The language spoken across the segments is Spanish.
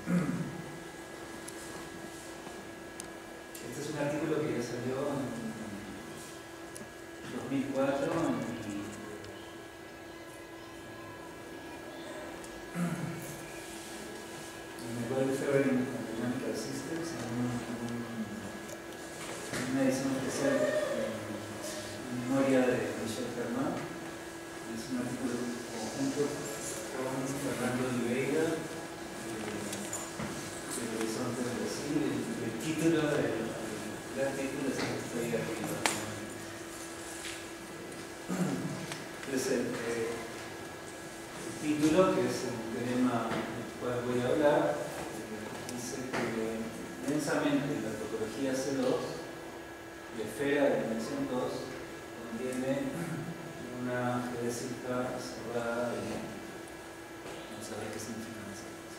Este es un artículo que ya salió en 2004 en el World Fair in Dynamical Systems, en una edición especial en memoria de Michel Fermat. Es un artículo conjunto con Fernando Oliveira del Horizonte de Brasil. El título del artículo es el que estoy arriba. Entonces, el título, que es el tema del cual voy a hablar, dice que densamente la topología C2, la esfera de dimensión 2, contiene una geodésica cerrada de... Vamos a ver qué significan esas cosas.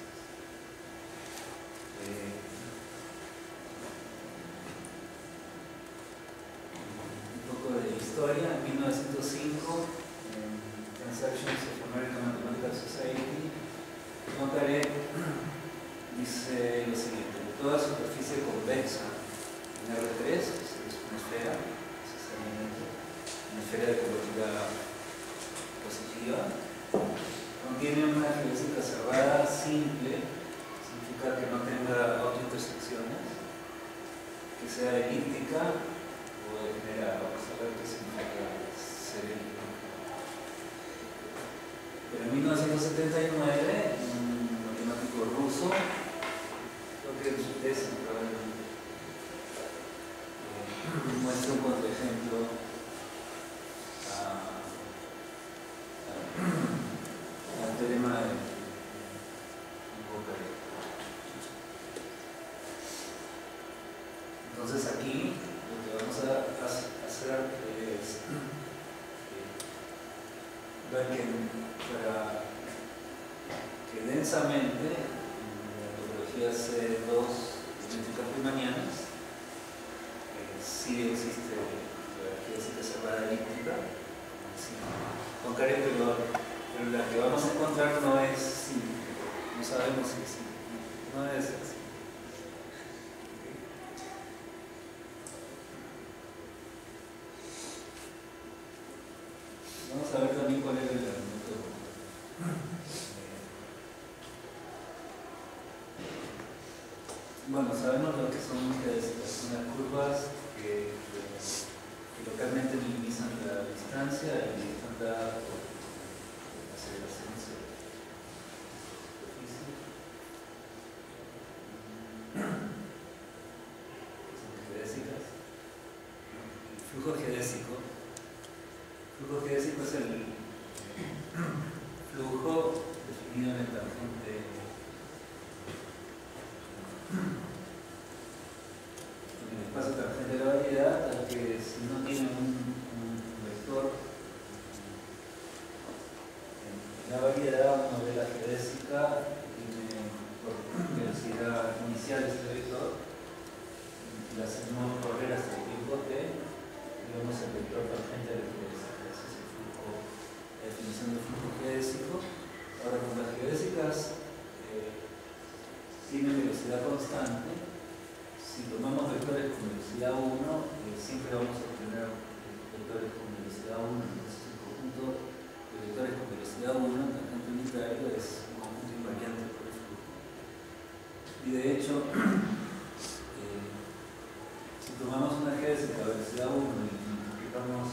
Un poco de historia. En 1905, en Transactions of American Mathematical Society, Poincaré dice lo siguiente: toda superficie convexa en R3, que es una esfera, una esfera de curvatura positiva, contiene una geodésica cerrada simple, significa que no tenga autointersecciones, que sea elíptica o degenerada. Vamos a ver qué significa ser elíptica. Pero en 1979, un matemático ruso, creo que en su tesis probablemente, muestra un contraejemplo al teorema de Poincaré. Entonces aquí lo que vamos a hacer es ver que para que densamente la topología C2 idénticas riemannianas sí existe la geodésica cerrada elíptica, sí, Poincaré, pero la que vamos a encontrar no es simple, no sabemos si es simple, no debe ser simple. Vamos a ver también cuál es el método. Bueno, sabemos lo que son geodésicas, son las curvas que localmente minimizan la distancia y están dadas por aceleraciones de superficie. Son geodésicas. El flujo geodésico. El flujo geodésico es el flujo definido en el tangente, en el espacio tangente de la variedad, tal que si no tiene un vector en la variedad, uno ve la geodésica que tiene por velocidad inicial este vector, y la hacemos correr hasta el tiempo t, y vemos el vector tangente de la geodésica. Ese es el flujo, la definición del flujo geodésico. Ahora, con las geodésicas tienen velocidad constante. Si tomamos vectores con velocidad 1, siempre vamos a obtener vectores con velocidad 1. Entonces, el conjunto de vectores con velocidad 1 en tangente unitario es un conjunto invariante por el flujo. Y de hecho, si tomamos una geodésica a velocidad 1 y multiplicamos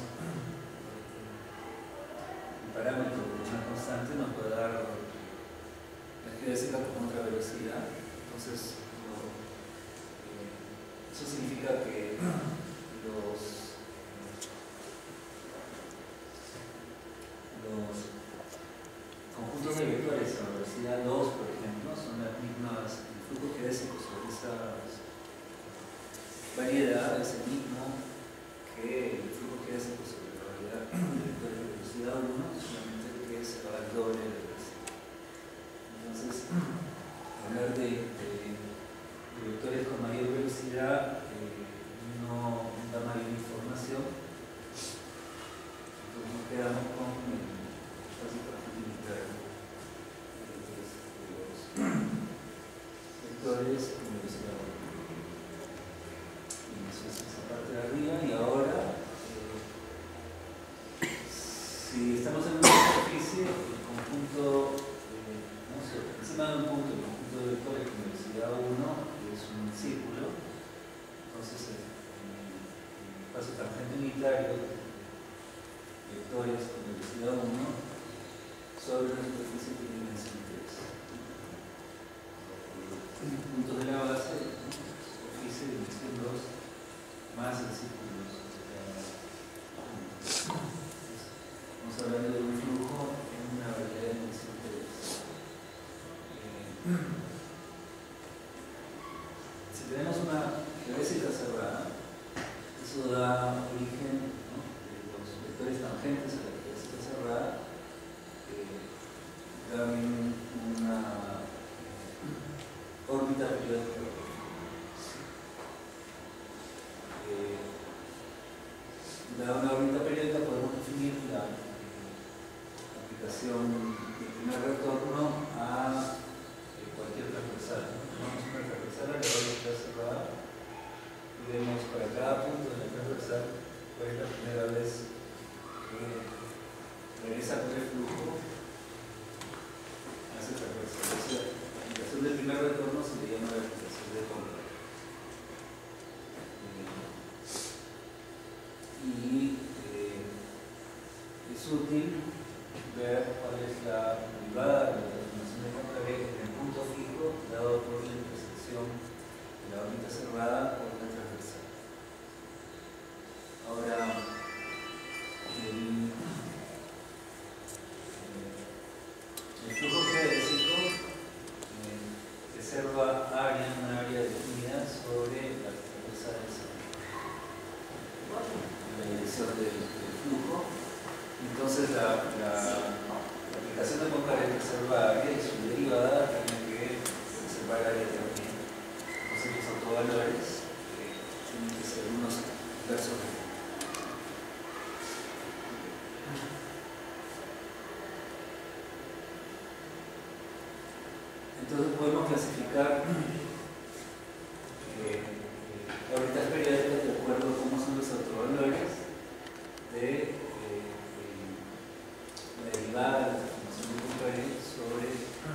el parámetro por una constante, nos puede dar la geodésica con otra velocidad. Entonces, eso significa que los conjuntos de vectores a velocidad 2, por ejemplo, son las mismas. El flujo geodésico sobre esa variedad es el mismo que el flujo geodésico sobre la variedad de vectores de velocidad 1, solamente que se va al doble de velocidad. Entonces, hablar de vectores con mayor velocidad no da mayor información. Entonces nos quedamos con el espacio tangente interno. vectores con velocidad 1. Y eso es esa parte de arriba. Y ahora, si estamos en una superficie, el conjunto, no sé, encima de un punto, el conjunto de vectores con velocidad 1 es un círculo. Entonces, el espacio tangente unitario, vectores con velocidad 1 sobre una superficie que tiene dimensión 3. Puntos de la base, superficie de dimensión 2 más el círculo 2. Estamos hablando de un flujo en una variedad de dimensión 3. Si tenemos una geodésica cerrada, eso da origen, ¿no?, de los vectores tangentes a la geodésica cerrada, dan una órbita periódica. Dada una órbita periódica podemos definir la aplicación del primer retorno a cualquier transversal. Tomamos una transversal a la órbita cerrada y vemos para cada punto de la transversal cuál es la primera vez que regresa por el flujo a esa transversal. O sea, la aplicación del primer retorno se le llama la aplicación de Conrad. Y es útil ver cuál es la derivada de la transformación de Poincaré en el punto fijo dado por la intersección de la órbita cerrada por la transversal. Ahora, el flujo geodésico reserva una área definida sobre las transversales en la dirección del flujo. Entonces la aplicación de Poincaré reserva área y su derivada tiene que reservar área también. Entonces los autovalores tienen que ser unos versos. Entonces podemos clasificar órbitas periódicas de acuerdo a cómo son los autovalores de la derivada de la transformación de Poincaré sobre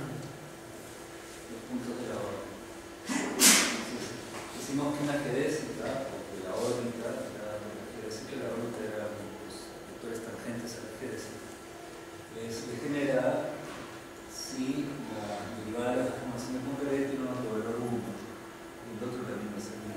los puntos de la órbita. Entonces, decimos que una geodésica, porque la órbita, la órbita era los vectores tangentes a la geodésica, es degenerada si la derivada de la transformación de Poincaré tiene un autovalor 1 y el otro también va a ser 1.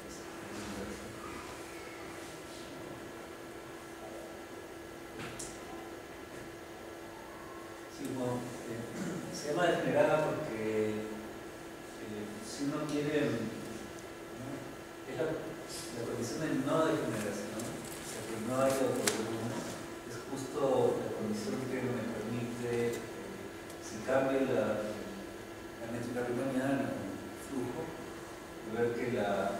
Se llama degenerada porque si uno quiere, ¿no?, es la condición de no degeneración, o sea, que no haya autovalor 1, es justo la condición que me permite, si cambio la métrica riemanniana con el flujo, ver que la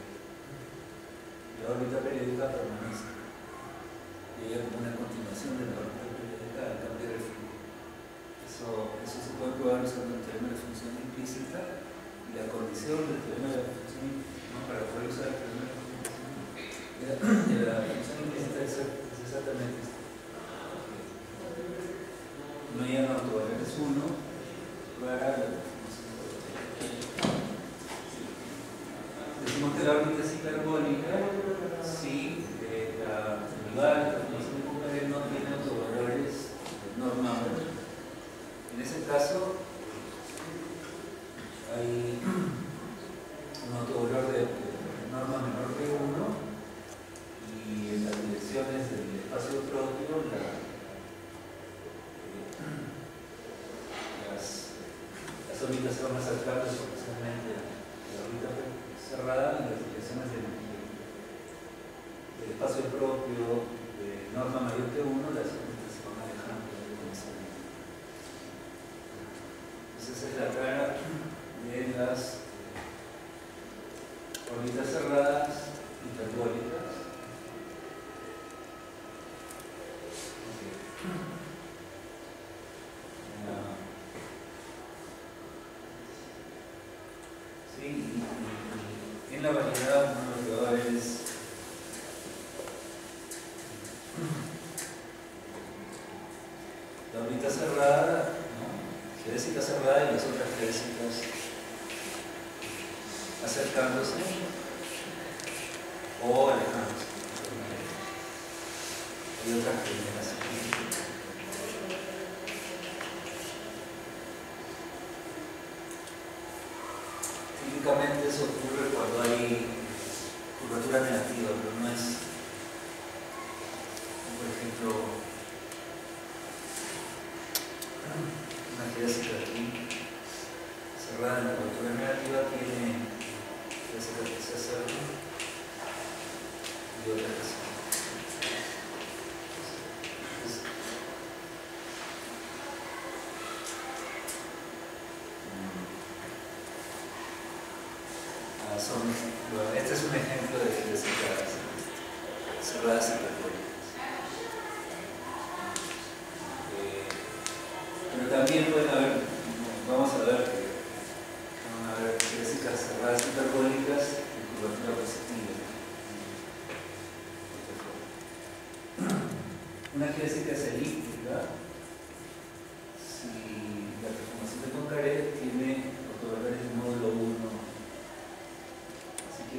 órbita periódica permanece y haya como una continuación de la órbita periódica al cambiar el flujo. Eso se puede probar usando el teorema de función implícita, y la condición del teorema de la función implícita, ¿no?, para poder usar el teorema de la función implícita es exactamente esto. No hay autovalores 1 para la transformación. Decimos que la órbita es hiperbólica si la derivada de la transformación de Poincaré no tiene autovalores de norma 1. En ese caso, hay un autovalor de norma menor que 1 y en las direcciones del espacio propio las órbitas se van acercando proporcionalmente a la órbita cerrada, y las direcciones del espacio propio de norma mayor que 1, las órbitas se van alejando de esa órbita. Entonces esa es la cara de las órbitas cerradas hiperbólicas. en la variedad uno lo que va a ver es la órbita cerrada, ¿no? Geodésica cerrada y las otras geodésicas acercándose o alejándose. Hay otras generaciones. Típicamente eso ocurre cuando hay curvatura negativa, pero no es, por ejemplo, una geodésica aquí cerrada en la curvatura negativa tiene geodésica que se acerca y otra que se bueno, este es un ejemplo de geodésicas cerradas hiperbólicas. Pero también pueden haber, vamos a ver geodésicas cerradas hiperbólicas de curvatura positiva. Una geodésica es elíptica si la transformación de Poincaré tiene ortogonales de módulo 1. Si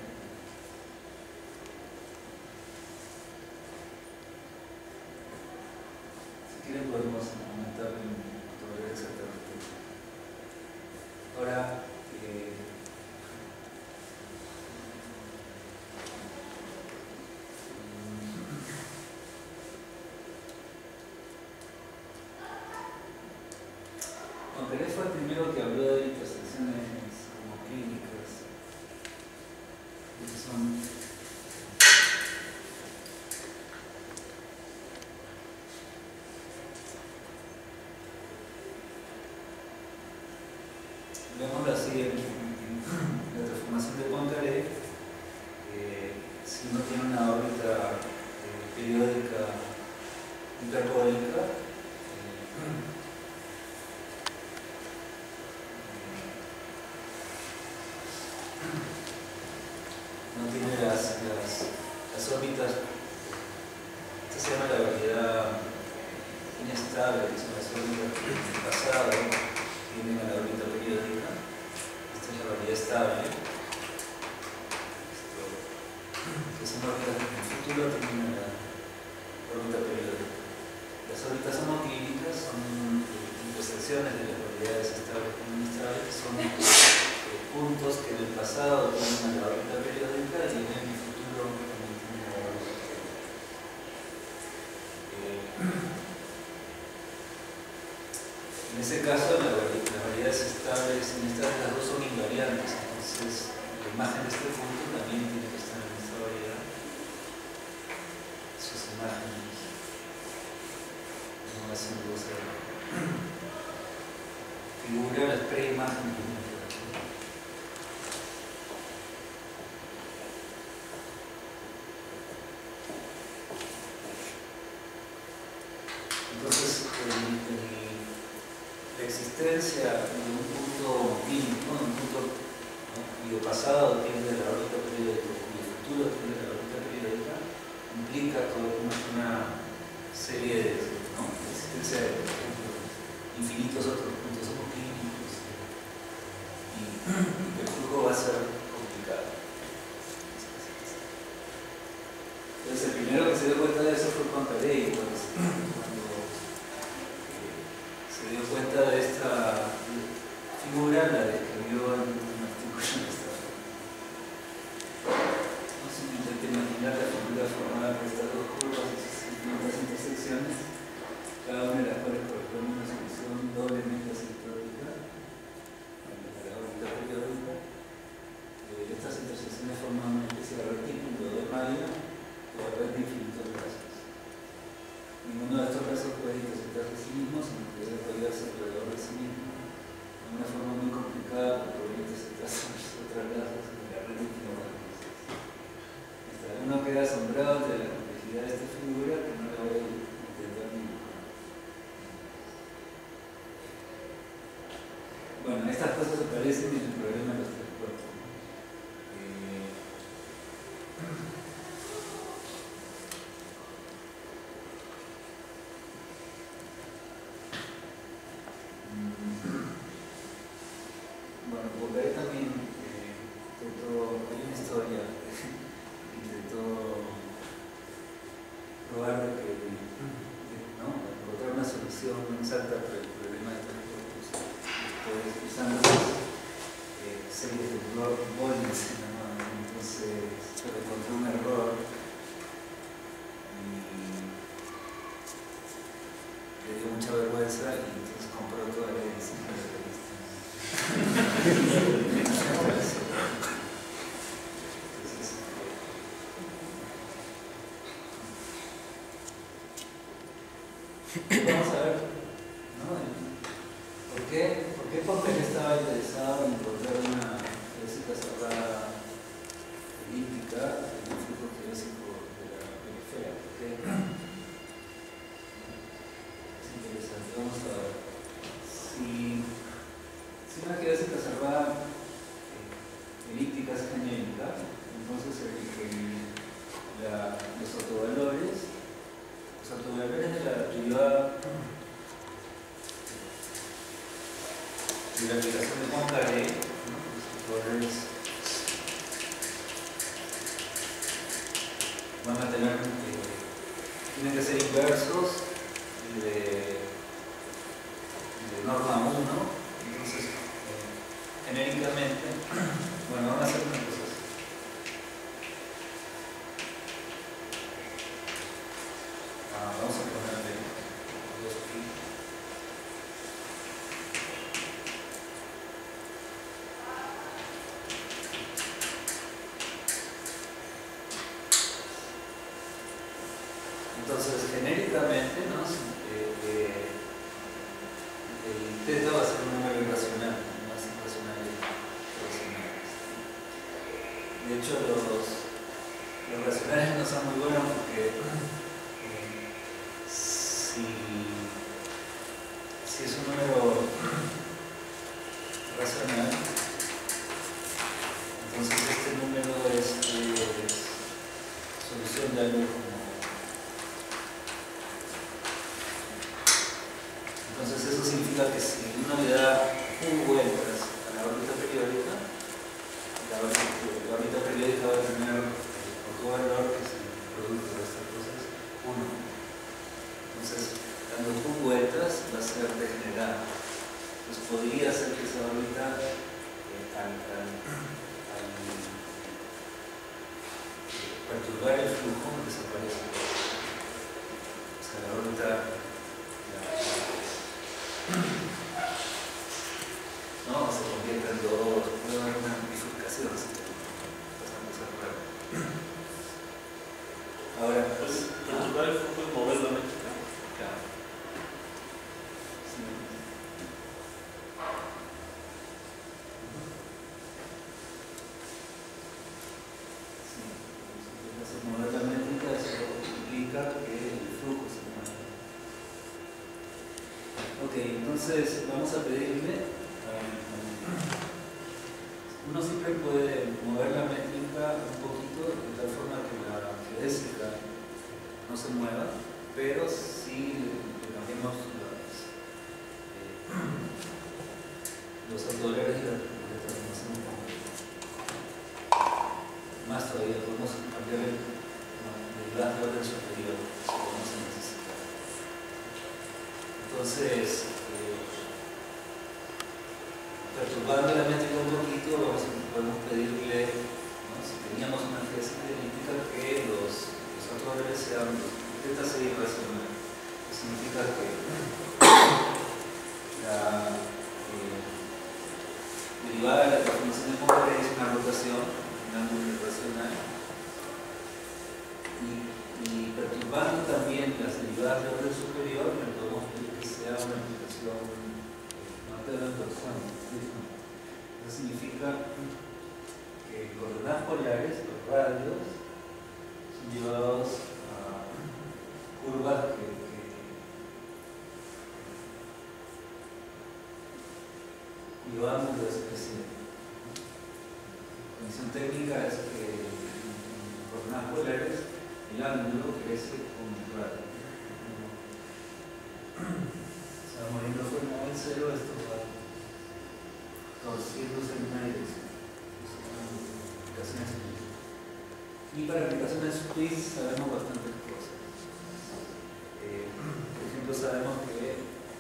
quieren podemos aumentar en ortogonales exactamente. Ahora, Poincaré fue el primero que habló de intersecciones homoclínicas. Veámoslo así, la transformación de Poincaré, si uno tiene una órbita periódica hiperbólica, no tiene las órbitas, esta se llama la variedad inestable, que son las órbitas que en el pasado tienen a la órbita periódica. Esta es la variedad estable, que son órbitas que en el futuro tienen a la órbita periódica. Las órbitas homoclínicas son intersecciones de las variedades estables con inestables, que son puntos que en el pasado tienen a la órbita periódica y en el futuro también tienen a la órbita periódica. En ese caso, las variedades estables y inestables, las dos son invariantes, entonces la imagen de este punto también tiene que estar en esta variedad. Sus imágenes no hacen cosa figura las preimágenes. Entonces, la existencia de un punto homoclínico, un punto cuyo pasado tiende a la órbita periódica y cuyo futuro tiende a la órbita periódica, implica una serie de existencia de infinitos otros puntos homoclínicos y el flujo va a ser complicado. Entonces, el primero que se dio cuenta de eso fue Poincaré, cuando se dio cuenta de esta figura, la describió en un artículo en esta forma. Intenté imaginar la figura formada por estas dos curvas y sus infinitas intersecciones, cada una de las cuales corresponde a una solución doblemente asintótica a la órbita periódica. Estas intersecciones forman una especie de retículo de malla de la red de infinitos brazos. Ninguno de estos brazos puede intersectar de sí mismo, sino que debe apoyarse alrededor de sí mismo de una forma muy complicada porque podría intersectarse otras brazos en la red de infinitos brazos. Uno queda asombrado de la complejidad de esta figura que no la voy a intentar dibujar. Bueno, estas cosas aparecen en el problema de los tres cuerpos. bueno, porque ahí también hay una historia, intentó probar de que, ¿no? Encontrar una solución exacta para el problema de estos cuerpos, después usando series de Bolitz, ¿no? Entonces se le encontró un error y le dio mucha vergüenza y entonces compró toda la edición de la revista. Vamos a ver, ¿no? ¿Por qué Popper estaba interesado en encontrar una geodésica cerrada elíptica en un flujo geodésico de la periferia? ¿Por qué? Es interesante. Vamos a ver. Si una geodésica cerrada elíptica es genérica, entonces los autovalores de la derivada de la aplicación de Poincaré, ¿no? Los autovalores van a tener, tienen que ser inversos de norma 1, entonces genéricamente, bueno, van a hacer una cosa así. Vamos a ponerle 2pi. Entonces, genéricamente, ¿no? El teta va a ser un número irracional, más irracional y racional. De hecho, los racionales no son muy buenos porque si es un número racional, entonces este número es solución de algo como. Entonces eso significa que si uno le da u vueltas a la órbita periódica, la órbita periódica va a tener otro valor que es el producto de estas cosas, 1. Entonces, dando u vueltas va a ser degenerada. Entonces podría ser que esa órbita al perturbar el flujo desaparece. O sea, la órbita no se convierte en dos, puede haber una bifurcación, pasamos a ver. Ahora, pues perturbar el flujo es mover la métrica. Claro. Sí. Entonces, mover la métrica, eso implica que el flujo se mueve. Ok, entonces vamos a pedirle. Uno siempre puede mover la métrica un poquito de tal forma que la geodésica no se mueva, pero sí le cambiemos los autovalores y la transformación un poco. Más todavía, podemos cambiar el derivado de orden superior si vamos a necesitar. Entonces, perturbando la métrica un poquito, podemos pedirle, ¿no? Si teníamos una geodésica elíptica, que los autovalores sean teta ser irracional. Eso significa que la derivada de la transformación de Poincaré es una rotación, un ángulo irracional, y perturbando también las derivadas de orden superior, le podemos pedir que sea una aplicación no de la torsión. Eso significa que coordenadas polares, los radios, son llevados a curvas cuyo ángulo es creciente. La condición técnica es que en coordenadas polares el ángulo crece con el radio. Se va moviendo fuera del cero, esto va torciéndose en una dirección. Eso son aplicaciones twist. Y para aplicaciones twist sabemos bastantes cosas. Por ejemplo, sabemos que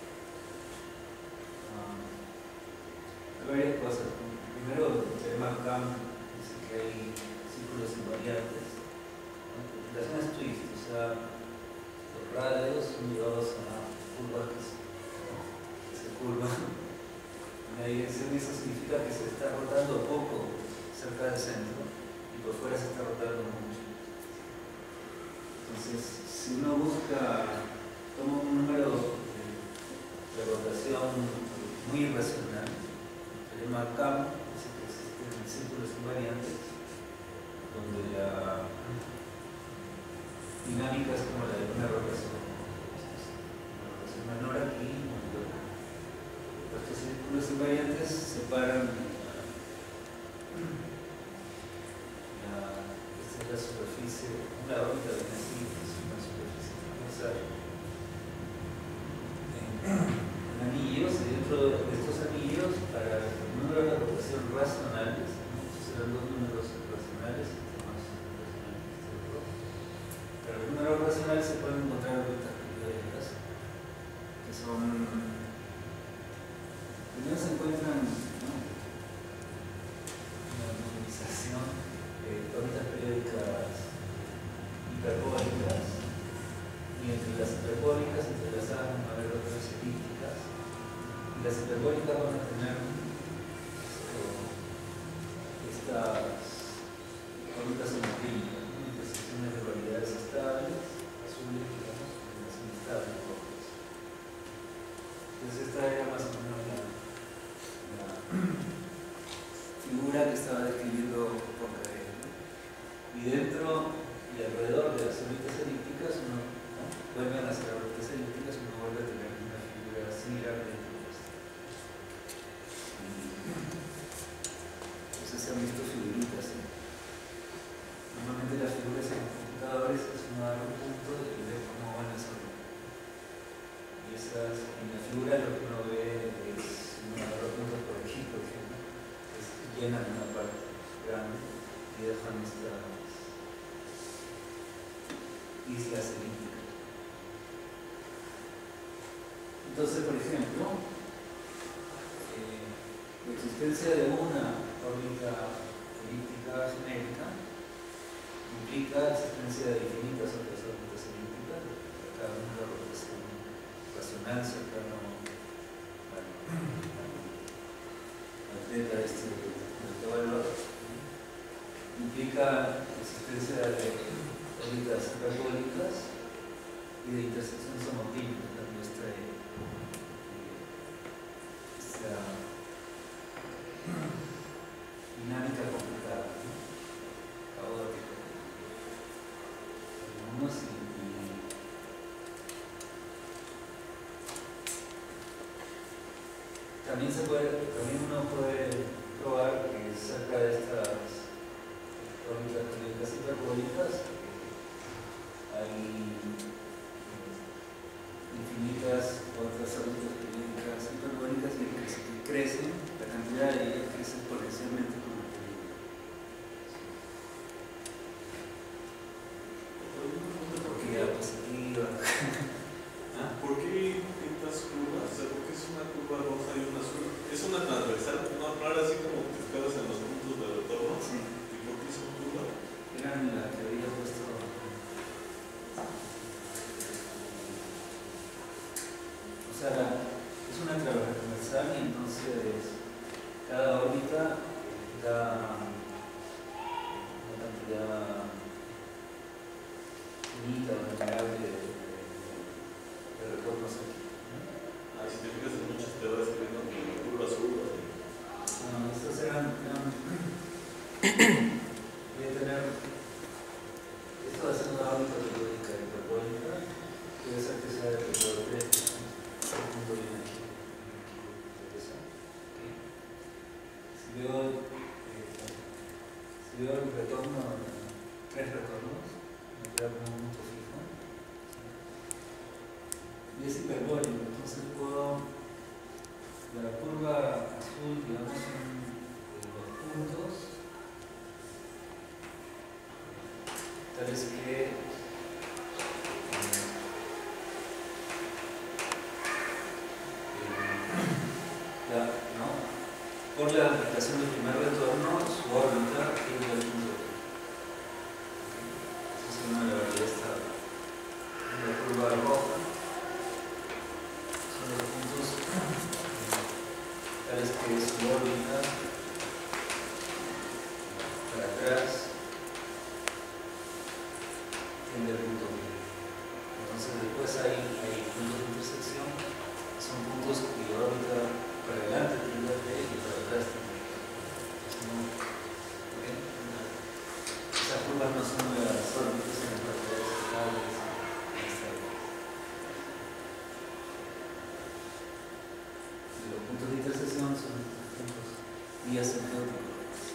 hay varias cosas. Primero, el teorema Kamm dice que hay círculos invariantes. Aplicaciones twist, o sea, los radios son llevados a curvas que se curvan en la dirección, y eso significa que se está rotando poco cerca del centro y por fuera se está rotando mucho. Entonces, si uno toma un número de rotación muy irracional, el teorema Kamm dice que existen círculos invariantes donde la dinámica es como la de una rotación menor aquí y mayor. Estos círculos invariantes separan esta es la superficie, la órbita viene así, es una superficie transversal en anillos, y dentro de estos anillos, para el número de rotación racionales, serán dos números racionales, más racionales, para los números racionales se pueden encontrar órbitas periódicas que son, primero se encuentran una normalización de órbitas periódicas hiperbólicas, y entre las hiperbólicas entrelazadas van a haber otras elípticas, y las hiperbólicas van a tener estas órbitas homogéneas, intersecciones de variedades estables, azules, digamos, y las inestables, rojas. Entonces esta era más o menos la figura que estaba describiendo Poincaré, ¿no? Y dentro y alrededor de las órbitas elípticas, vuelven a ser órbitas elípticas, uno vuelve a tener una figura similar dentro de esto. Entonces se han visto figuritas, ¿sí? Normalmente las figuras en computadores es uno dar un punto y ver cómo van las órbitas. Y en la figura lo que uno ve es uno agarra puntos por aquí, por ejemplo, llenan una parte grande y dejan estas islas elípticas. Entonces, por ejemplo, la existencia de una órbita elíptica genérica implica la existencia de infinitas otras órbitas elípticas, cada una de rotación racional cercano al delta del valor, implica la existencia de órbitas hiperbólicas y de intersecciones homogéneas, dando esta dinámica complicada, caótica. También uno puede probar que cerca de estas órbitas periódicas hiperbólicas hay infinitas otras órbitas periódicas hiperbólicas que crecen, la cantidad de ellas crece exponencialmente con el periodo. ¿Por qué la positiva? ¿Por qué estas curvas? O sea, ¿por qué es una curva roja y una azul? ¿Es una transversal? ¿No era así como que estabas en los puntos de retorno? Sí. ¿Y por qué son curvas? Eran la que había puesto. O sea, es una transversal y entonces cada órbita da una cantidad finita o innegable de retornos aquí. Ah, si te fijas en muchas te va escribiendo curvas curvas. No, estos eran voy a tener esto va a ser una órbita periódica hiperbólica, puede ser que sea de periodo 3, el punto viene aquí. Si veo el retorno, 3 retornos, me queda como un punto fijo. Y es hiperbólico, entonces puedo la curva azul, digamos, son los puntos tales que por la aplicación del primer retorno, su órbita tiene el punto. Esa es una de las variedades. La curva roja son los puntos tales que su órbita para atrás tiene el punto B. Entonces después hay puntos de intersección, son puntos cuya órbita para adelante tiene el B y para atrás tiene el B. Esas curvas no son las órbitas, son las propiedades estables. Los puntos de intersección son puntos vías asintóticos.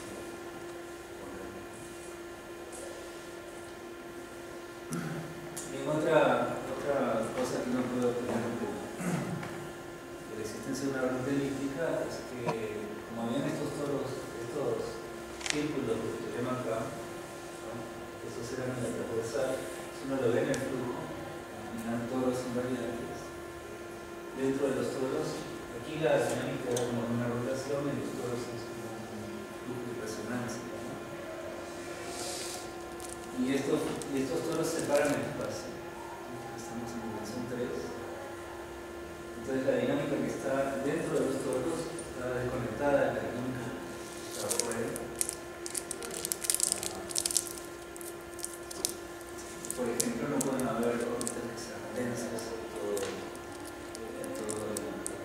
Bien, otra cosa que no puedo obtener de la existencia de una órbita elíptica es que, como habían estos círculos de teorema acá, ¿no? Esos eran en la transversal, si uno lo ve en el flujo, eran toros invariantes. Dentro de los toros, aquí la dinámica era como una rotación y los toros es como un flujo de resonancia, ¿no? Y estos toros separan el espacio. Estamos en dimensión 3. Entonces la dinámica que está dentro de los toros está desconectada de la dinámica que está afuera. Por ejemplo, no pueden haber órbitas que sean densas en todo el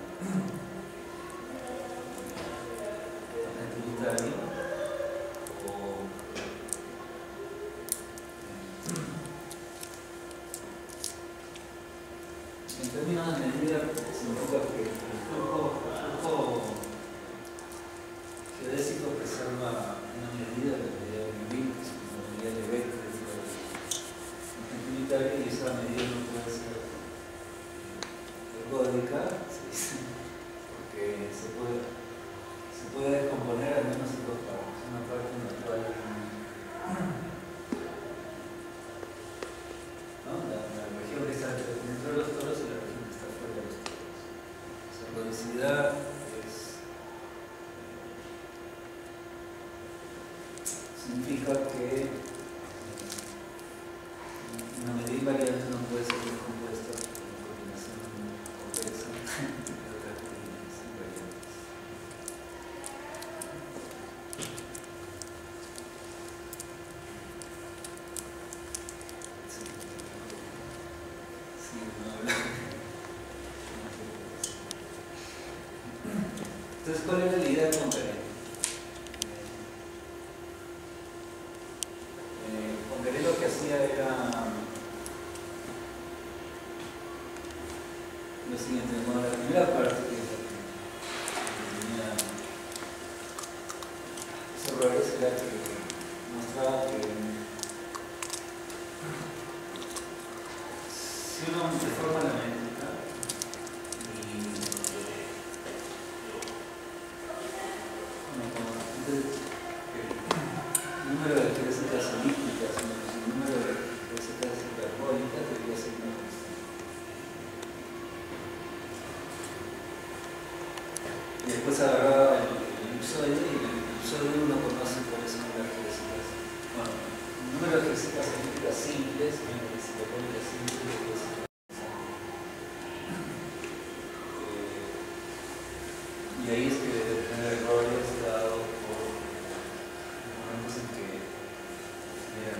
utilitario. En términos de medida, significa que el flujo geodésico preserva una medida de la medida de Wien, que es una medida de Beck dentro del utilitario, y esa medida no puede ser ergódica, porque se puede descomponer al menos en dos partes. Una parte en la cual la región que está dentro de los toros y la región que está fuera de los toros. Esa ergodicidad significa que una medida invariante no puede ser descompuesta por una combinación compleja de otras medidas invariantes. Entonces, ¿cuál era la idea con Carré? Con Carré lo que hacía era lo siguiente: bueno, la primera parte que tenía esos errores era que mostraba que si uno deforma la métrica el número de geodésicas elípticas menos el número de geodésicas hiperbólicas debería ser una constante. Y después agarraba el elipsoide, y el elipsoide uno conoce cuáles son las geodésicas. Bueno, el número de geodésicas elípticas simples, menos las hiperbólicas simples, debería ser una constante. Y ahí es que debe tener errores dado por momentos en que eran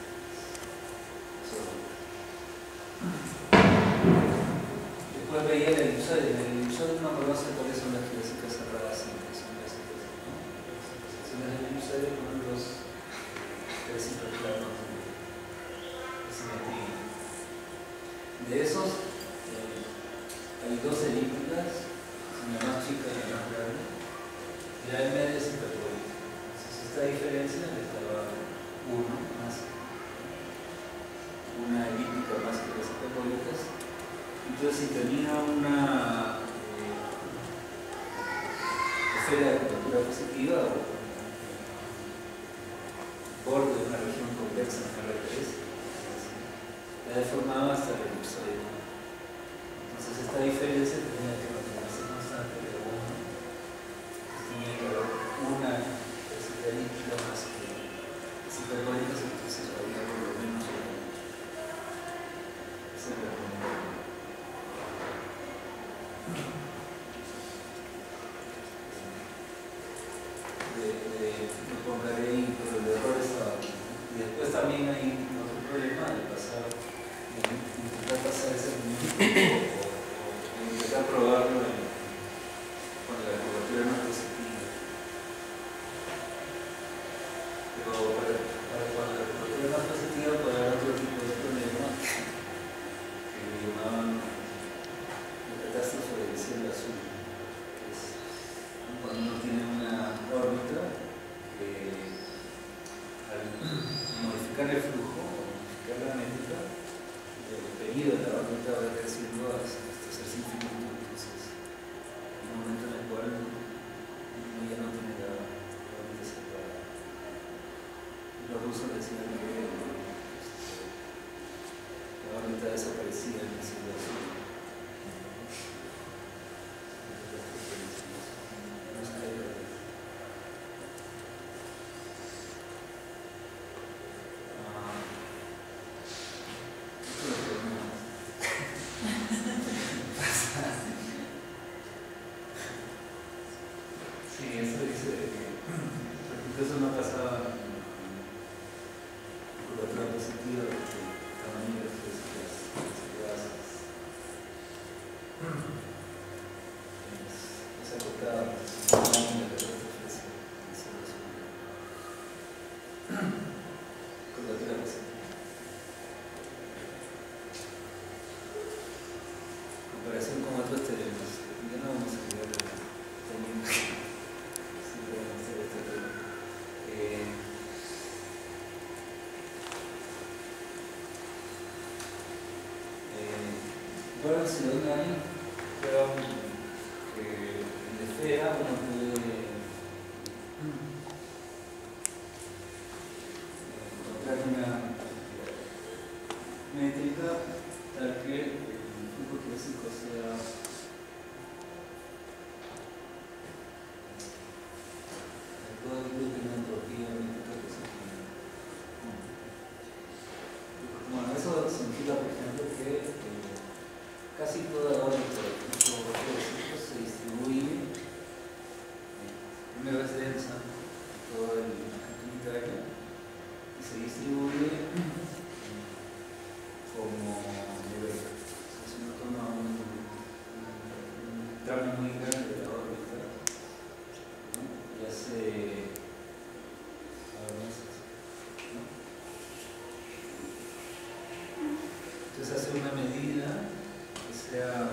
después veía el elipsoide. En el elipsoide uno conoce cuáles son las geodésicas cerradas simples, son las secciones, ¿no? Las secciones del elipsoide con los geodésicos planos de simetría. De esos hay dos elípticas, la más chica y la más grande, y la de medio es hiperbólica. Entonces esta diferencia le daba una elíptica más que las hiperbólicas. Entonces si tenía una esfera de curvatura positiva o borde de una región convexa en R3, la deformaba hasta el elipsoide. Entonces esta diferencia tenía que mantenerse constante de 1. Tenía que haber una densidad líquida más que las hiperbólicas, entonces había por lo menos una. Esa es la primera. Me pondré ahí, pero el error estaba. Y después también hay otro problema de pasar, intentar pasar ese movimiento o intentar probarlo cuando la curvatura no es positiva. Pero para cuando la curvatura no es positiva puede haber otro tipo de problema que le llamaban la catástrofe del cielo azul. Cuando uno tiene una órbita, al modificar el flujo, modificar la métrica, el periodo de la órbita va creciendo hasta ser infinito. Entonces, hay un momento en el cual uno ya no tiene la órbita separada. Los rusos decían que la órbita desaparecía en el cielo azul. Sí, eso dice que eso no pasaba por la curvatura positiva de tamaño de las gases. Es acotado, es un tamaño de la catástrofe curvatura positiva. Comparación con otros teoremas. Ya no vamos a llegar a tener. Bueno, si lo ven ahí, creo que en la esfera uno puede encontrar una métrica tal que el flujo clásico sea todo el grupo de una entropía métrica positiva. Bueno, eso significa, por ejemplo, que casi toda órbita del flujo se distribuye, primero es densa, todo el unitario, y se distribuye como nivel. Si uno toma un tramo muy grande de la órbita, ¿no? Y hace entonces hace una medida sea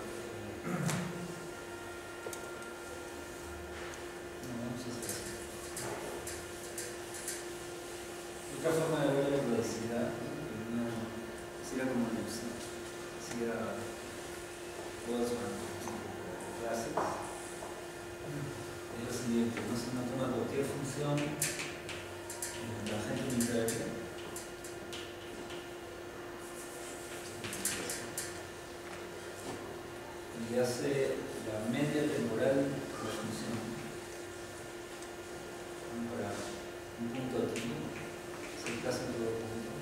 otra forma de ver la velocidad sería como Newton, hacía Boltzmann clases, es lo siguiente: uno toma cualquier función en tangente unitaria y hace la media temporal de la función para un punto aquí, es el caso de todo punto.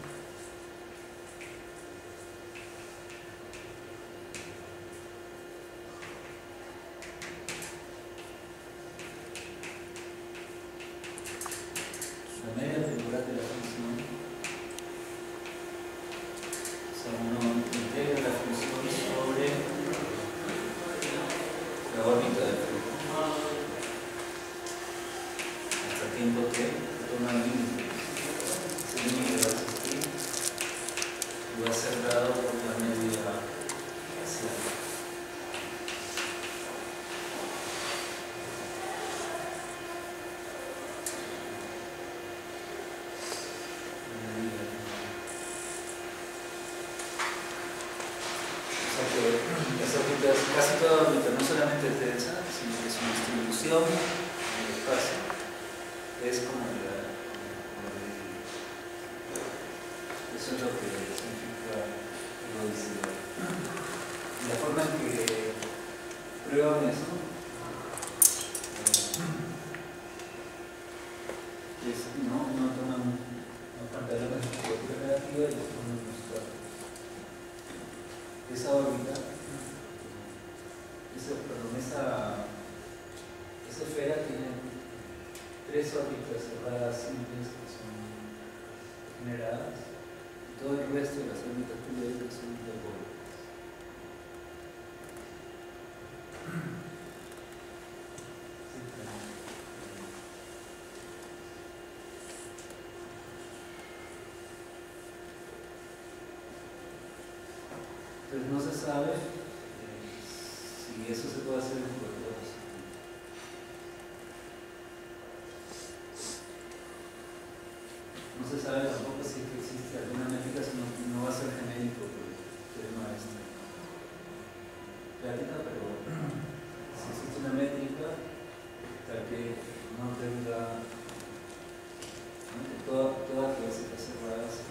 La media temporal de la función, o sea, uno integra la función sobre la órbita del flujo hasta el tiempo que toma el límite. Ese límite va a existir y va a ser dado por la media parcial. Esa órbita, casi toda órbita, no solamente es densa, sino que es su distribución en el espacio es como eso es lo que significa ergodicidad. Y la forma en que prueban eso es no toman pantalones de temperatura relativa y los ponen en esa órbita, esa esfera tiene 3 órbitas cerradas simples que son generadas, y todo el resto de las órbitas periódicas son hiperbólicas. Entonces no se sabe si eso se puede hacer en cuerpos. No se sabe tampoco si existe alguna métrica, si no va a ser genérico el tema plática, pero si existe una métrica tal que no tenga todas las citas cerradas.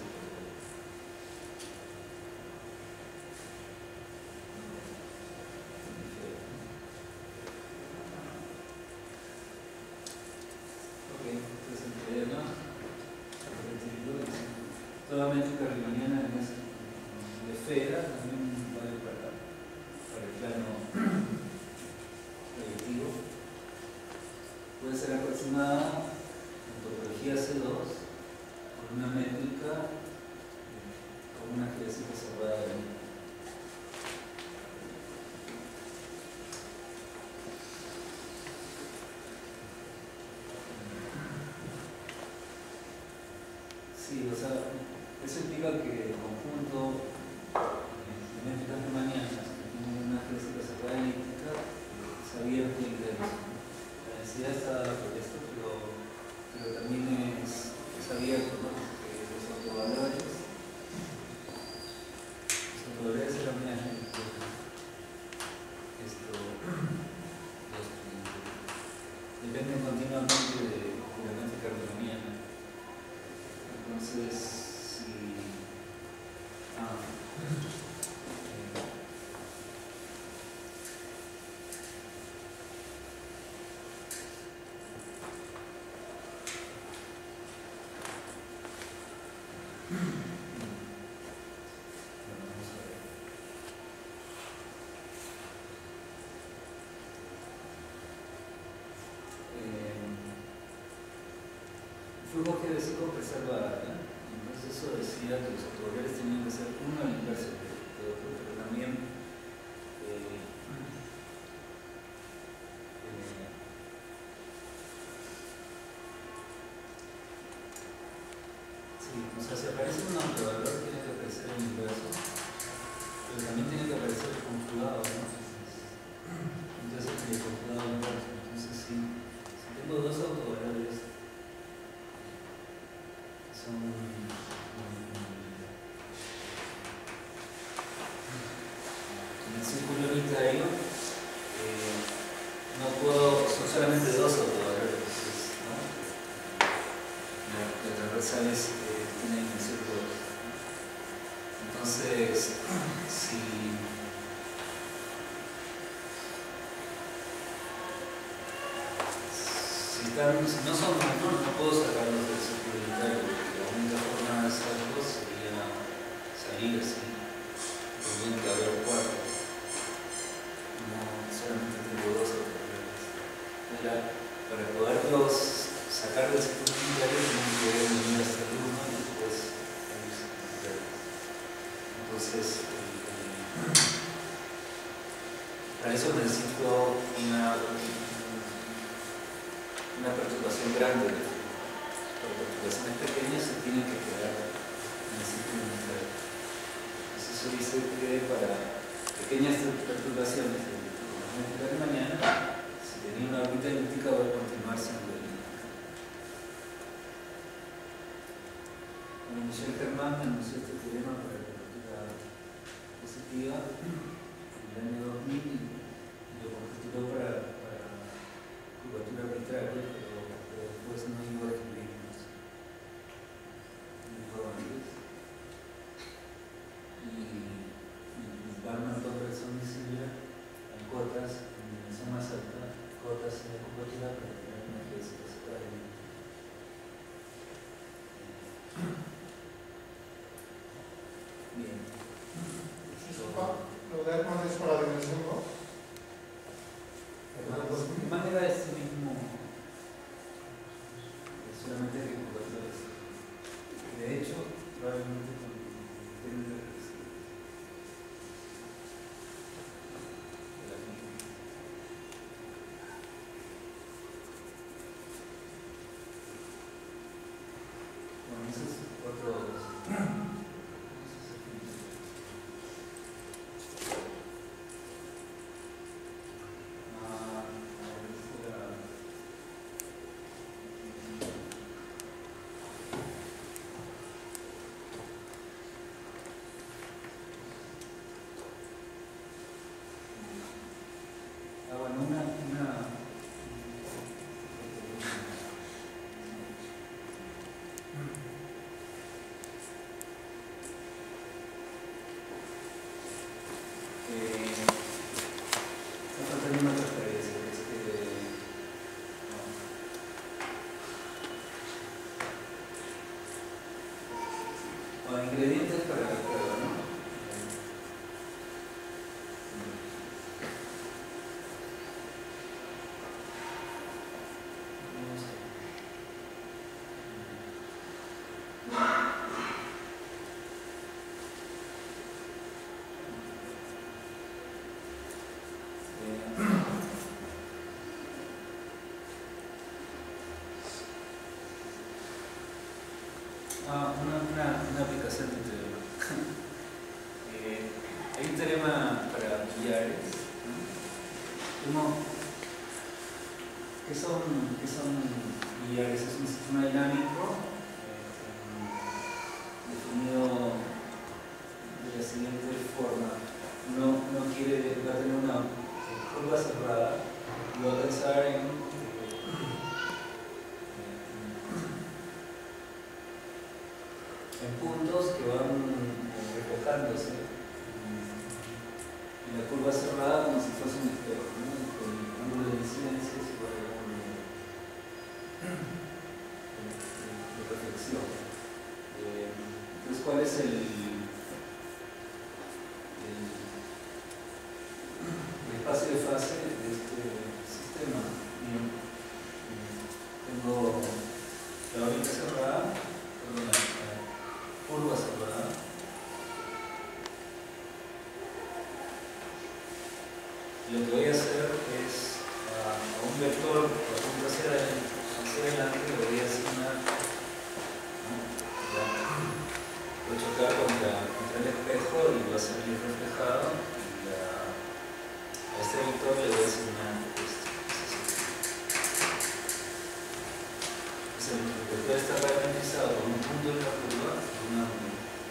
Toda métrica riemanniana de esfera también vale para el plano proyectivo. Puede ser aproximada en topología C2 con una métrica con una geodésica cerrada de línea. Sí, o sea, eso implica que el conjunto de métricas riemannianas que tienen una geodésica cerrada elíptica es abierto y denso. La densidad está dada por esto, pero también es abierto, ¿no? Porque los autovalores de la unidad dependen continuamente de la métrica riemanniana. Entonces, si el flujo geodésico preserva área. Entonces eso decía que los autovalores tenían que ser uno al inverso de otro, pero también sí, o sea, si aparece un autovalor tiene que aparecer el inverso, pero también tiene que aparecer el conjugado, ¿no? Entonces el conjugado inverso. Entonces si tengo dos autovalores en el círculo unitario no puedo, son solamente dos autovalores, ¿no? Las transversales tienen que ser dos. Entonces, si no son, no puedo sacarlos del círculo unitario. La única forma de hacerlo sería salir así, teniendo que haber 4. No solamente tengo 2 autovalores. Para poderlos sacar del círculo unitario tengo que venir hasta el 1 y después salirse del círculo. Entonces, para eso necesito una perturbación grande de flujo. Para perturbaciones pequeñas se tienen que quedar en el círculo unitario. Entonces eso dice que para pequeñas perturbaciones de la métrica riemanniana, si tenía una órbita elíptica va a continuar siendo elíptica. Michel Germain anunció este teorema para la curvatura positiva en el año 2000 y lo conjeturó para arbitrario, pero después no iba a escribirnos informantes. Y Barman Robertson decía en cotas, en dimensión más alta, cotas en la curvatura para tener una geodésica separada. Bien. Lo de Ekman es para dimensión 2. Ekman era este mismo, solamente que curvaturas. De hecho, probablemente tiene una representación de la misma. Bueno, ese es otro. Ingredientes para la prueba, ¿no? Una aplicación de teorema. Hay un teorema para billares, ¿no? ¿Qué son billares? Es un sistema dinámico definido de la siguiente forma. No quiere, va a tener una curva cerrada y va a pensar en puntos que van reflejándose en la curva cerrada como si fuese un espejo, ¿no? Con el ángulo de incidencia igual al ángulo de reflexión. Entonces, ¿cuál es el espacio de fase de este sistema? Bien. Tengo la órbita cerrada, curva cerrada. Lo que voy a hacer es a un vector que apunta hacia adelante le voy a asignar, ¿no? Voy a chocar contra el espejo y va a salir reflejado y a este vector le voy a asignar esto. El vector está parametrizado con un punto de la curva y una unidad.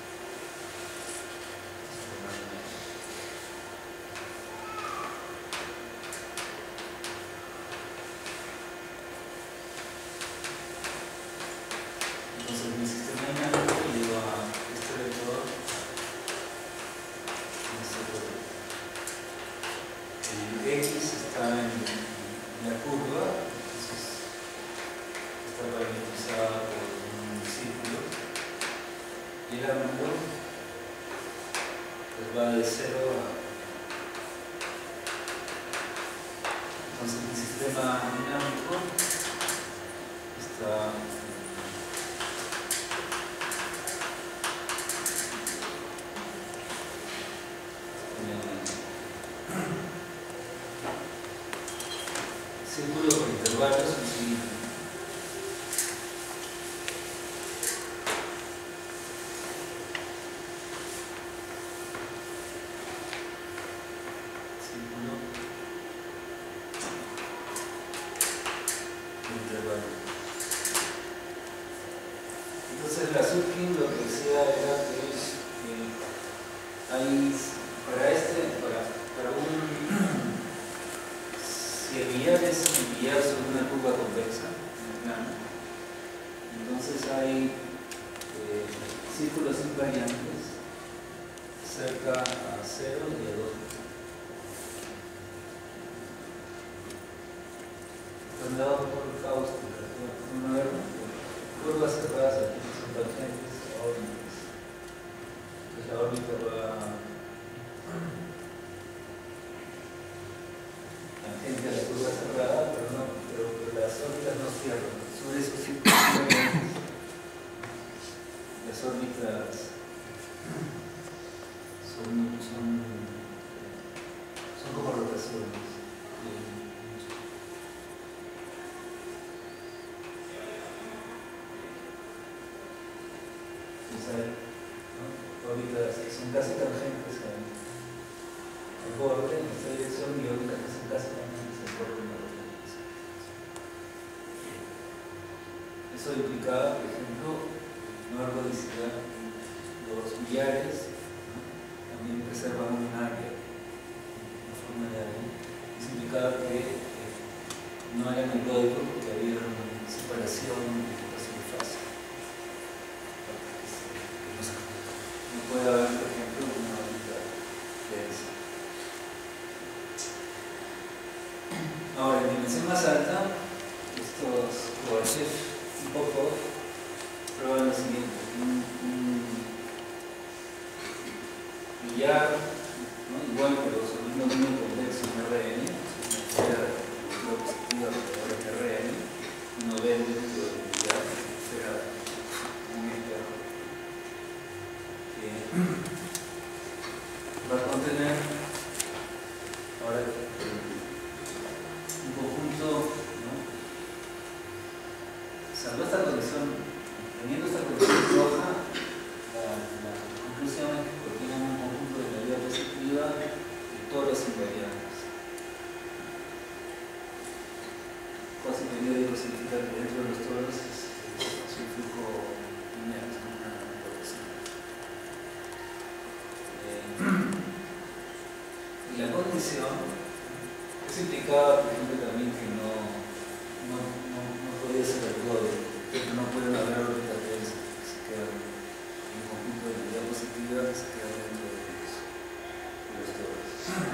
Entonces mi sistema dinámico le digo a este vector, el X está en la curva, entonces está parametrizada por un círculo y el ángulo pues va de 0 a. Entonces mi sistema dinámico está círculo con intervalos y cilindro. Círculo con intervalos. Entonces la Zurkin lo que decía era que hay para un si el billar es billar sobre una curva convexa, plana. Entonces hay círculos invariantes cerca a 0 y a 2. Están dados por cáustica, una curvas cerradas aquí que son tangentes a órbitas. Entonces la órbita va tangente a la curva cerrada, pero las órbitas no cierran. Sobre esos círculos invariantes, las órbitas son como rotaciones. Órbitas que son casi tangentes al borde en esta dirección y órbitas que son casi tangentes al borde en la otra dirección. Eso implicaba, por ejemplo, no arboricidad. Los billares también preservan un área, una forma de área. Eso implicaba que no eran melódicos porque había una separación de fase. No puede haber, por ejemplo, una órbita densa. Ahora, en dimensión más alta, estos Kovachev y Popov prueban lo siguiente: un billar, ¿no? Igual, pero sobre un dominio convexo en Rn, una esfera de curvatura positiva alrededor de Rn, uno ve dentro del billar una esfera muy externa. Va a contener ahora un conjunto, ¿no? Salvo esta condición, teniendo esta condición roja, la conclusión es que contiene un conjunto de medida positiva de toros invariantes. Cuasi periódico significa que dentro de los toros es un flujo lineal, es una proporción. Y la condición es implicaba, por ejemplo, también que no podía ser el todo, que no pueden haber órbitas densas que se quedan en un conjunto de medida positiva que se quedan dentro de los toros.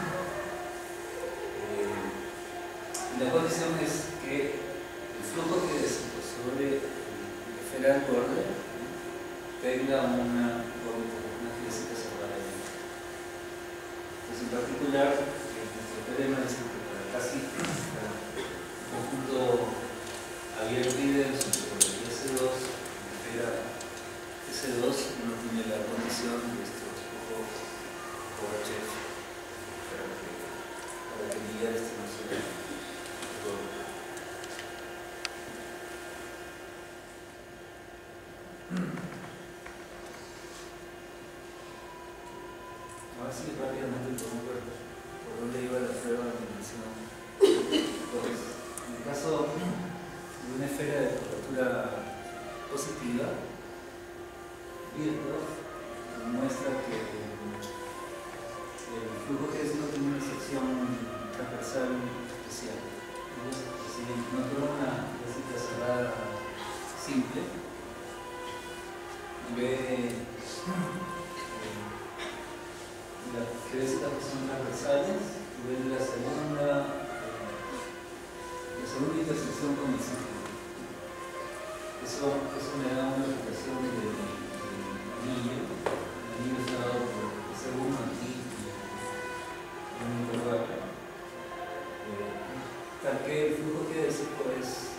Y la condición es que el flujo que es sobre la esfera del borde tenga una órbita, una geodésica cerrada. Entonces, en particular, nuestro teorema dice que para casi un conjunto abierto y denso de topología S2, en esfera S2, uno tiene la condición de estos Kovachev para que el billar esté no solo todo. Ahora sí, rápidamente podemos ver por dónde iba la prueba de dimensión. Entonces, en el caso de una esfera de curvatura positiva, Birkhoff muestra que el flujo geodésico tiene una sección transversal especial. Es decir, no tiene una geodésica cerrada simple, ve las geodésicas que son transversales y ven la segunda intersección con el círculo. Eso me da una explicación del anillo. El anillo está dado por el segundo aquí y un intervalo. Tal que el flujo geodésico es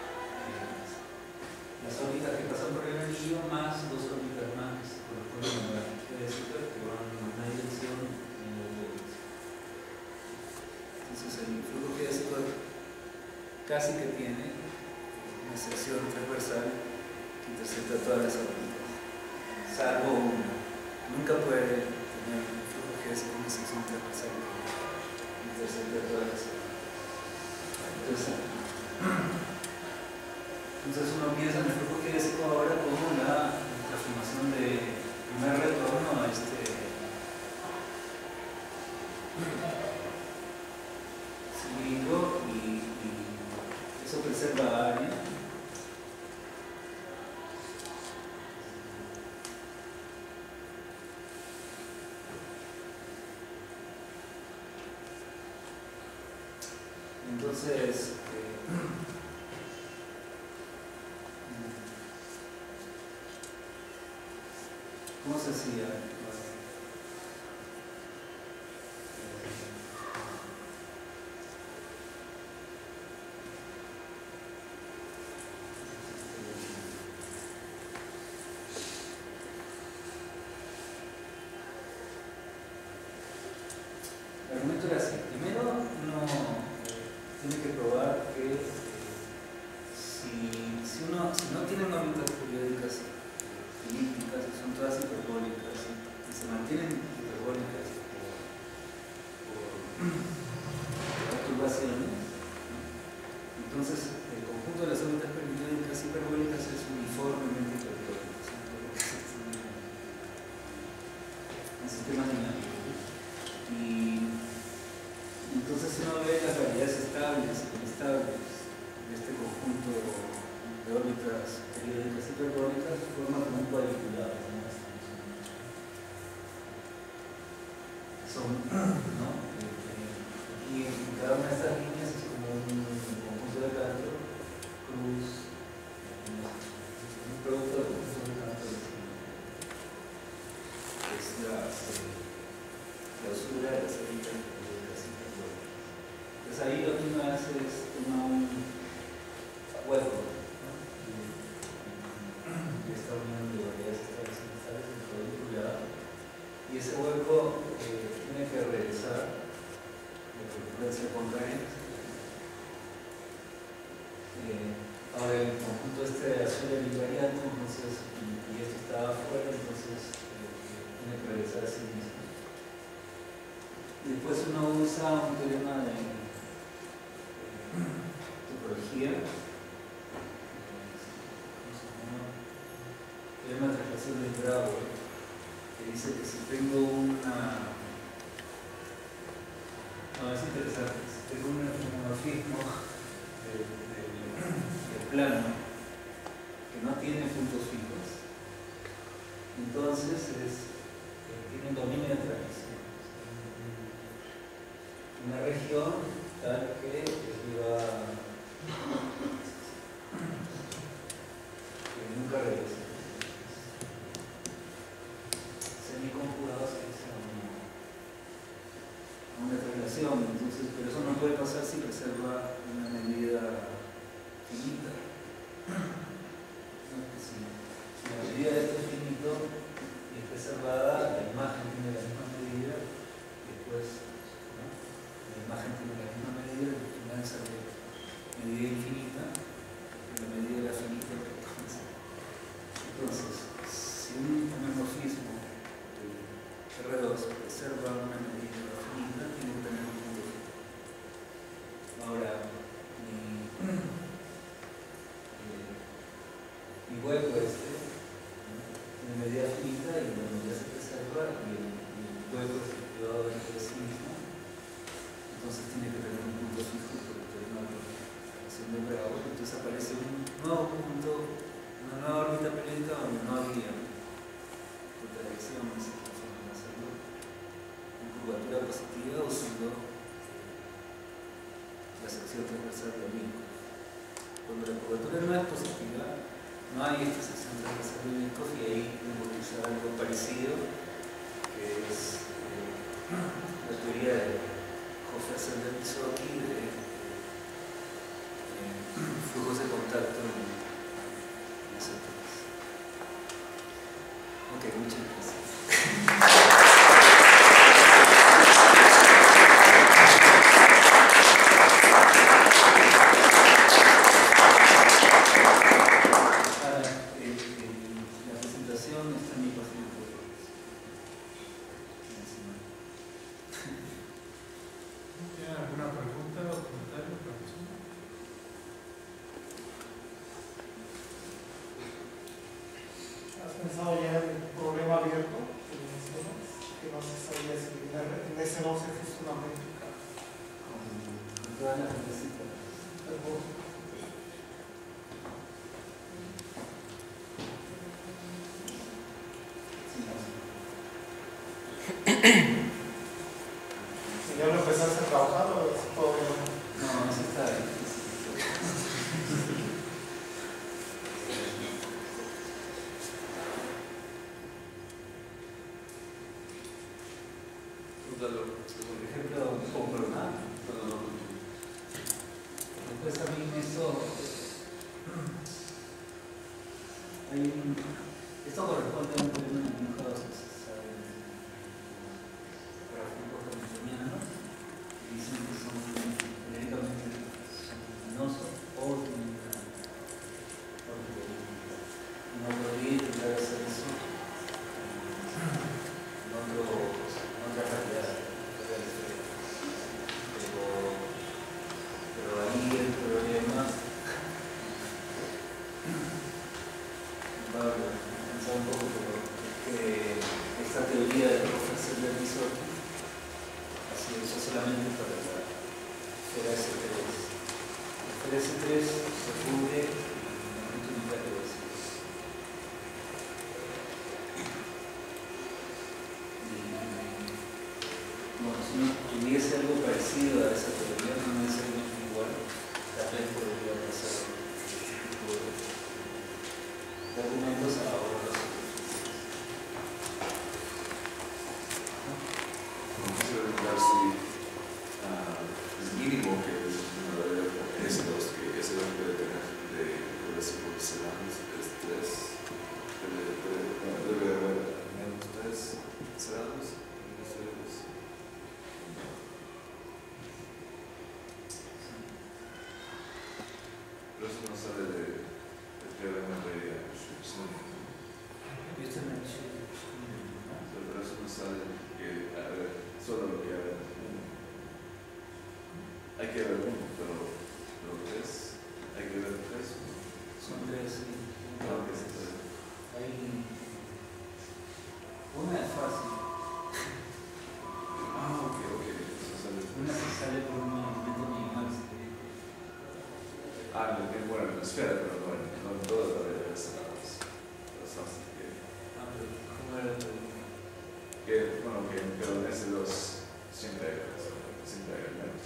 las órbitas que pasan por el anillo más dos órbitas más que se corresponden a la geodésica que van en una dirección y en la otra dirección. Entonces el flujo geodésico casi que tiene una sección transversal que intersecta todas las órbitas, salvo una. Nunca puede tener un flujo geodésico una sección transversal que intersecta todas las órbitas. Entonces uno piensa en el flujo geodésico ahora como la transformación de primer retorno a este cilindro y Entonces, ¿cómo se hacía? El argumento era así. Primero, uno tiene que probar que si no tienen órbitas periódicas elípticas, que son todas hiperbólicas, y se mantienen hiperbólicas por perturbaciones, ¿no? Entonces el conjunto de las órbitas periódicas hiperbólicas es uniformemente hiperbólico, un sistema dinámico. Y entonces uno ve las variedades estables e inestables de este conjunto de órbitas periódicas hiperbólicas forma como un cuadriculado, ¿no? ¿No? Y cada una de estas líneas es como un conjunto de Cantor, cruz, un producto de conjunto de Cantor, es la clausura de las órbitas periódicas hiperbólicas. Entonces ahí lo que uno hace es tomar un hueco, ¿no? De esta unión de variedades estables y inestables en el cuadriculado, y ese hueco tiene que regresar de frecuencia contraente. Ahora el conjunto este azul es invariante, entonces, y esto está afuera, entonces tiene que regresar a sí mismo. Y después uno usa un teorema de topología, teorema de traslación de Bravo, que dice que si tengo una... No, es interesante, si tengo un homomorfismo del plano que no tiene puntos fijos, entonces tiene un dominio de transición, una región tal que nunca regresa. Semiconjugados que sea una traslación, entonces, pero eso no puede pasar si reserva una medida finita. Si la medida de esto es finito y es preservada, la imagen tiene la misma medida, y después, ¿no? La imagen tiene la misma medida, y al final sale medida infinita, y la medida de la finita. Entonces, si un homomorfismo R2 preserva una medida finita, tiene que tener un punto fijo. Ahora, mi hueco tiene medida finita y la medida se preserva y el hueco es privado dentro de sí mismo, entonces tiene que tener un punto fijo por el teorema de traslación de Bravo. Entonces aparece un nuevo punto, una nueva órbita periódica donde no había contradicciones en la forma de hacerlo en curvatura positiva usando la sección transversal de Minkov. Cuando la curvatura no es positiva, no hay esta sección transversal de Minkov, y ahí tengo que usar algo parecido, que es la teoría de Hofer-Sender-Vysocki de flujos de contacto en las órbitas. Ok, muchas gracias. La presentación está en mi página web. ¿Tienen alguna pregunta o comentario, profesor? ¿Has pensado ya en el problema abierto que mencionas? Que no se sabía si en ese no se existe una métrica. Con todas las necesitas. Si ya lo empezaste a trabajar o todavía no. No, eso está Por ejemplo, después también esto corresponde a un problema de dibujados que se sabe gráficos hamiltonianos, que dicen que son genéricamente luminosos o tienen no podría intentar hacer eso en otra calidad. Pero ahí el problema va a pensar un poco, pero es que esta teoría de ofrecer el visor ha sido hecha solamente para la esfera S3. La esfera S3 se cubre en el momento unitario de S3. Bueno, si uno tuviese algo parecido a esa teoría, no necesariamente igual, tal vez podría pasar este tipo de argumentos a otras superficies. Es mínimo que es una S2, que S2 puede tener de recibos cerrados, es 3, debe haber menos 3 cerrados. Pero eso no sale del teorema de Schmidt. Pero eso no sale que, a ver, solo lo que hay que ver uno, pero lo que es, hay que ver 3. Son 3, sí. Claro que sí. Una es fácil. Ok. Eso sale. Una se sale por un movimiento minimal. Bueno, en la esfera, pero no en todas las variables cerradas. Pero ¿cómo era el problema? Pero en S2 siempre hay menos.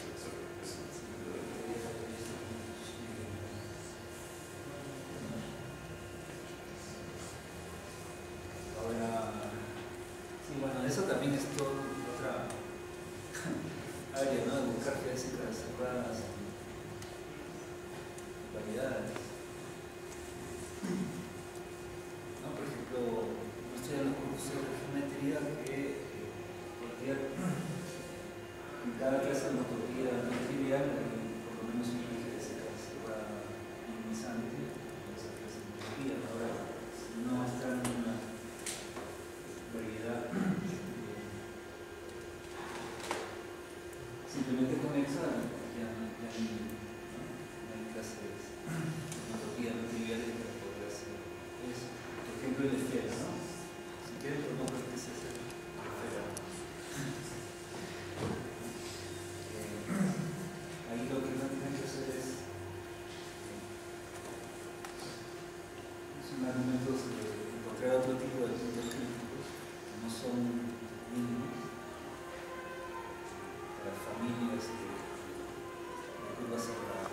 Ahora, sí, bueno, eso también es toda otra área, ¿no? De buscar físicas cerradas y variedades. ¿No? Por ejemplo, yo estoy en los cursos de geometría que en cada clase de homotopía no trivial hay por lo menos un eje de física cerrada minimizante en esa clase de homotopía. Ahora, no está en una variedad simplemente conexa, ya no hay clases de homotopía no triviales para poder hacer eso. Por ejemplo, el esfera, ¿no? Si quieres, podemos ver qué es esa esfera. Ahí lo que no tienen que hacer es son argumentos de encontrar otro tipo de puntos críticos que no son mínimos para familias de curvas cerradas.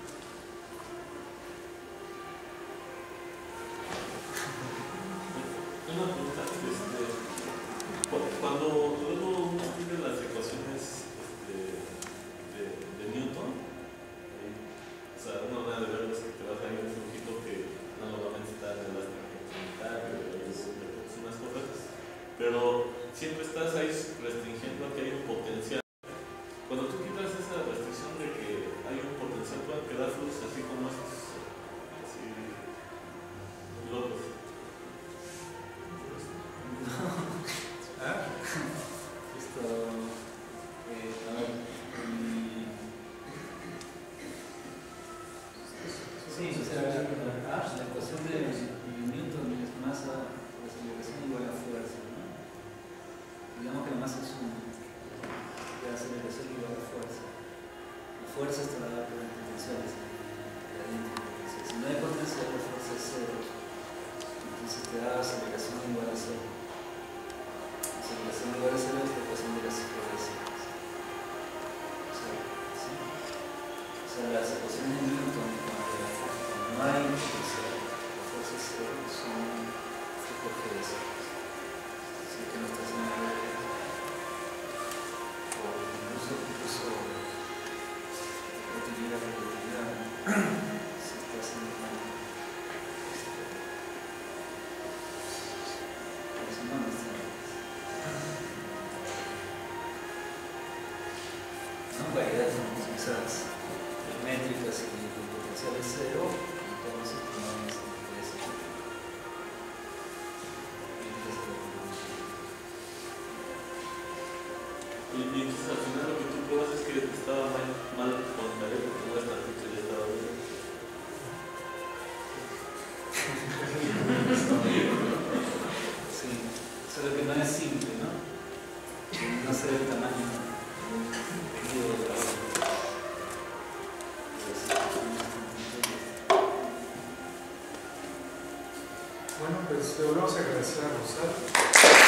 Una pregunta, cuando luego uno tiene las ecuaciones de Newton, o sea, una manera de verlo es que te vas a ir un flujito que análogamente está en el astro y unas cosas, pero siempre estás ahí restringiendo que hay un potencial. Cuando tú quitas esa restricción de que hay un potencial, pueden quedar flujos así como estos, así locos. Esto, a ver, estaba mal contaré porque no es tantito, ya estaba bien. Sí, solo que no es simple, ¿no? No sé el tamaño efectivo de la obra. Bueno, pues le volvemos a agradecer a Rosal.